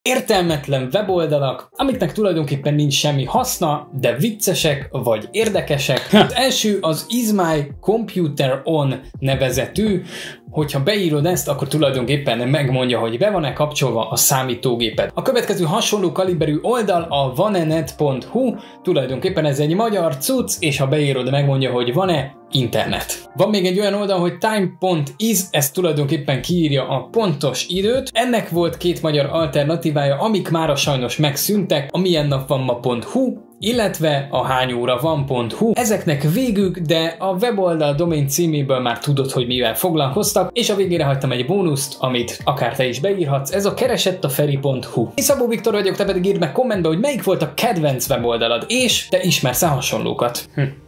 Értelmetlen weboldalak, amiknek tulajdonképpen nincs semmi haszna, de viccesek vagy érdekesek. Az első az Is My Computer On nevezetű. Hogyha beírod ezt, akkor tulajdonképpen megmondja, hogy be van-e kapcsolva a számítógéped. A következő hasonló kaliberű oldal a vanenet.hu, tulajdonképpen ez egy magyar cucc, és ha beírod, megmondja, hogy van-e internet. Van még egy olyan oldal, hogy time.is, ez tulajdonképpen kiírja a pontos időt. Ennek volt két magyar alternatívája, amik mára sajnos megszűntek, a milyennapvanma.hu, illetve a hányóravan.hu. Ezeknek végük, de a weboldal domain címéből már tudod, hogy mivel foglalkoztak, és a végére hagytam egy bónuszt, amit akár te is beírhatsz, ez a keresettaferi.hu. Én Szabó Viktor vagyok, te pedig írd meg kommentbe, hogy melyik volt a kedvenc weboldalad, és te ismersz-e hasonlókat.